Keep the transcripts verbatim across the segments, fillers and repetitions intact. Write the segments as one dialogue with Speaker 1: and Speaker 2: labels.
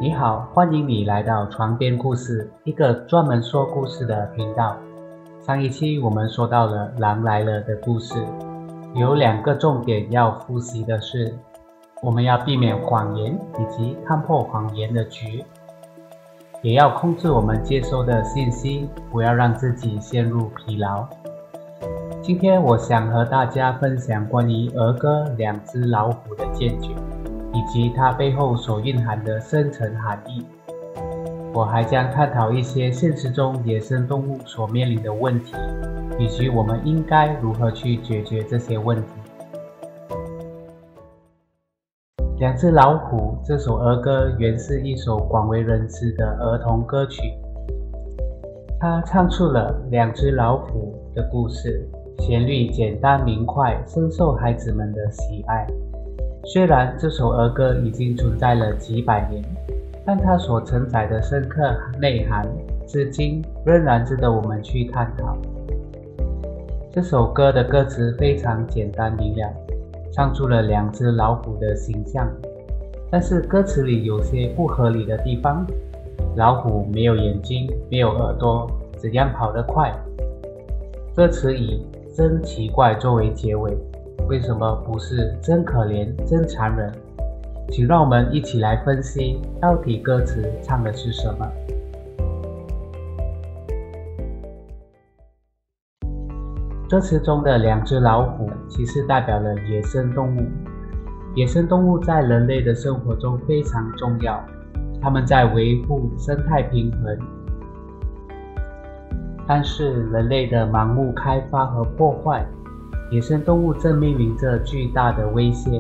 Speaker 1: 你好，欢迎你来到床边故事，一个专门说故事的频道。上一期我们说到了狼来了的故事，有两个重点要复习的是，我们要避免谎言以及看破谎言的局，也要控制我们接收的信息，不要让自己陷入疲劳。今天我想和大家分享关于儿歌《两只老虎》的见解，以及它背后所蕴含的深层含义。我还将探讨一些现实中野生动物所面临的问题，以及我们应该如何去解决这些问题。两只老虎这首儿歌原是一首广为人知的儿童歌曲，它唱出了两只老虎的故事，旋律简单明快，深受孩子们的喜爱。虽然这首儿歌已经存在了几百年，但它所承载的深刻内涵，至今仍然值得我们去探讨。这首歌的歌词非常简单明了，唱出了两只老虎的形象，但是歌词里有些不合理的地方。老虎没有眼睛，没有耳朵，怎样跑得快？歌词以真奇怪作为结尾，为什么不是真可怜真残忍？请让我们一起来分析到底歌词唱的是什么。歌词中的两只老虎其实代表了野生动物。野生动物在人类的生活中非常重要，它们在维护生态平衡。但是人类的盲目开发和破坏，野生动物正面临着巨大的威胁。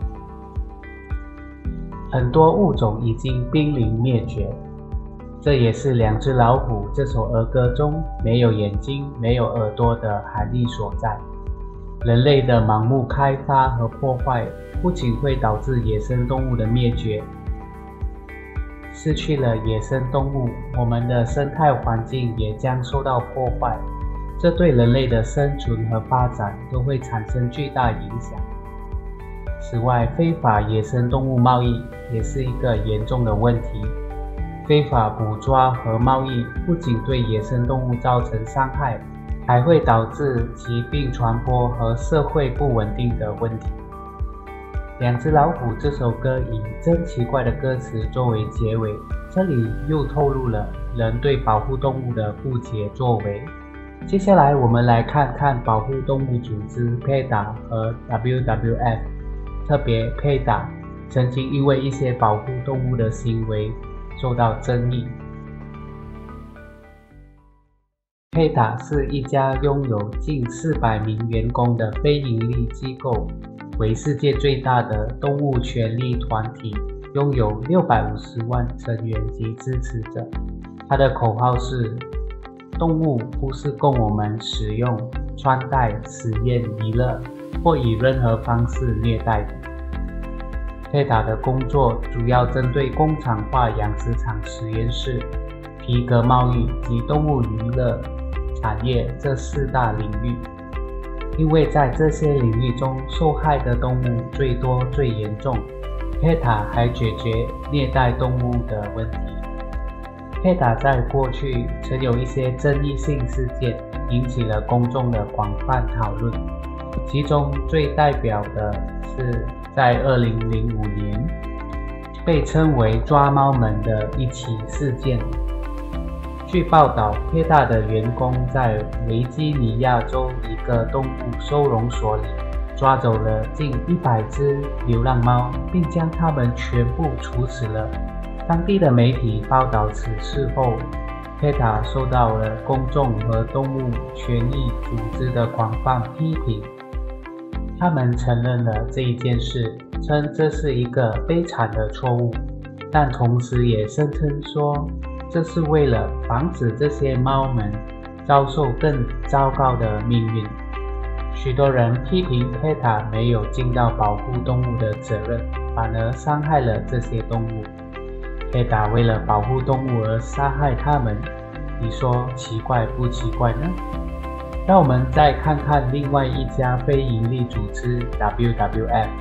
Speaker 1: 很多物种已经濒临灭绝，这也是两只老虎这首儿歌中没有眼睛、没有耳朵的含义所在。人类的盲目开发和破坏不仅会导致野生动物的灭绝，失去了野生动物，我们的生态环境也将受到破坏，这对人类的生存和发展都会产生巨大影响。此外，非法野生动物贸易也是一个严重的问题。非法捕抓和贸易不仅对野生动物造成伤害，还会导致疾病传播和社会不稳定的问题。两只老虎这首歌以真奇怪的歌词作为结尾，这里又透露了人对保护动物的不解作为。接下来我们来看看保护动物组织 PETA 和 W W F， 特别 PETA 曾经因为一些保护动物的行为受到争议。PETA 是一家拥有近四百名员工的非营利机构，为世界最大的动物权利团体，拥有六百五十万成员及支持者。它的口号是：动物不是供我们使用、穿戴、实验、娱乐或以任何方式虐待的。PETA 的工作主要针对工厂化养殖场实验室、皮革贸易及动物娱乐产业这四大领域，因为在这些领域中受害的动物最多最严重， PETA 还解决虐待动物的问题。PETA 在过去曾有一些争议性事件，引起了公众的广泛讨论。其中最代表的是在二零零五年被称为抓猫门的一起事件。据报道， PETA 的员工在维吉尼亚州一个动物收容所里抓走了近一百只流浪猫，并将它们全部处死了。当地的媒体报道此事后， PETA 受到了公众和动物权益组织的广泛批评。他们承认了这一件事，称这是一个悲惨的错误，但同时也声称说，这是为了防止这些猫们遭受更糟糕的命运。许多人批评 PETA 没有尽到保护动物的责任，反而伤害了这些动物。PETA 为了保护动物而杀害它们，你说奇怪不奇怪呢？让我们再看看另外一家非营利组织 W W F，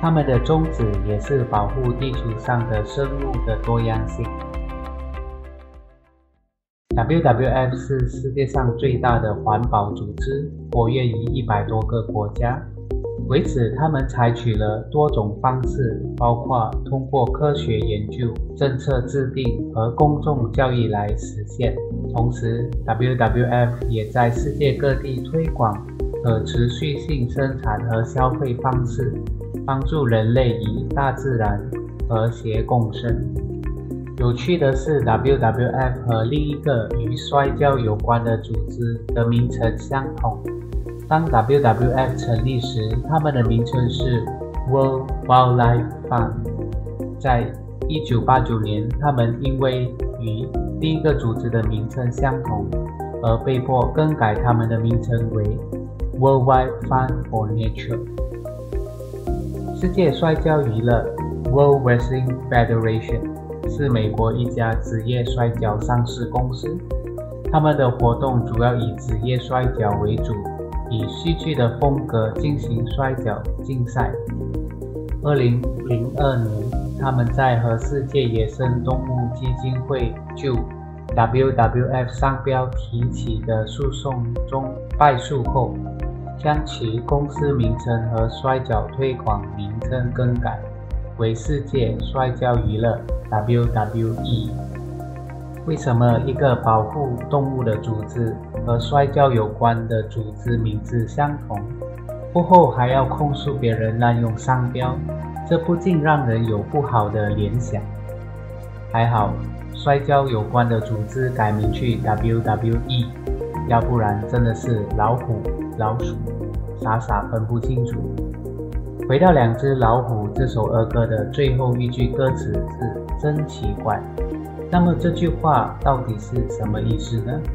Speaker 1: 他们的宗旨也是保护地球上的生物的多样性。W W F 是世界上最大的环保组织，活跃于一百多个国家。为此，他们采取了多种方式，包括通过科学研究、政策制定和公众教育来实现。同时 ，W W F 也在世界各地推广可持续性生产和消费方式，帮助人类与大自然和谐共生。有趣的是 ，W W F 和另一个与摔跤有关的组织的名称相同。当 W W F 成立时，他们的名称是 World Wildlife Fund。在一九八九年，他们因为与另一个组织的名称相同，而被迫更改他们的名称为 Worldwide Fund for Nature。世界摔跤娱乐 World Wrestling Federation 是美国一家职业摔跤上市公司，他们的活动主要以职业摔跤为主，以戏剧的风格进行摔跤竞赛。二零零二年，他们在和世界野生动物基金会就 W W F 商标提起的诉讼中败诉后，将其公司名称和摔跤推广名称更改为世界摔跤娱乐 W W E。 为什么一个保护动物的组织和摔跤有关的组织名字相同，过后还要控诉别人滥用商标？这不禁让人有不好的联想。还好摔跤有关的组织改名去 W W E， 要不然真的是老虎老鼠傻傻分不清楚。回到两只老虎这首儿歌的最后一句歌词是真奇怪，那么这句话到底是什么意思呢？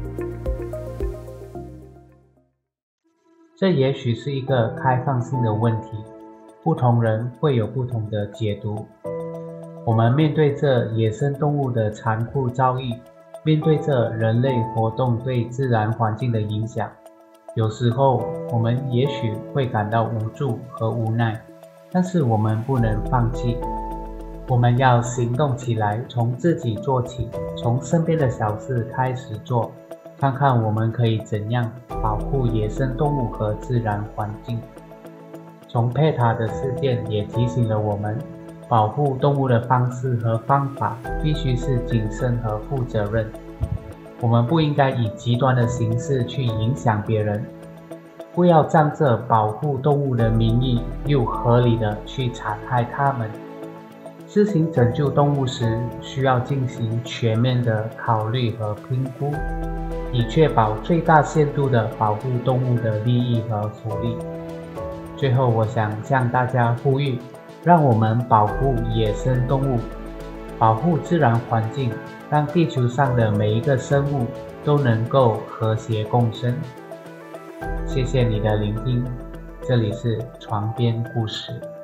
Speaker 1: 这也许是一个开放性的问题，不同人会有不同的解读。我们面对这野生动物的残酷遭遇，面对这人类活动对自然环境的影响，有时候我们也许会感到无助和无奈，但是我们不能放弃。我们要行动起来，从自己做起，从身边的小事开始做，看看我们可以怎样保护野生动物和自然环境。从PETA的事件也提醒了我们，保护动物的方式和方法必须是谨慎和负责任。我们不应该以极端的形式去影响别人，不要仗着保护动物的名义又合理的去残害它们。施行拯救动物时，需要进行全面的考虑和评估，以确保最大限度的保护动物的利益和福利。最后，我想向大家呼吁，让我们保护野生动物，保护自然环境，让地球上的每一个生物都能够和谐共生。谢谢你的聆听，这里是床边故事。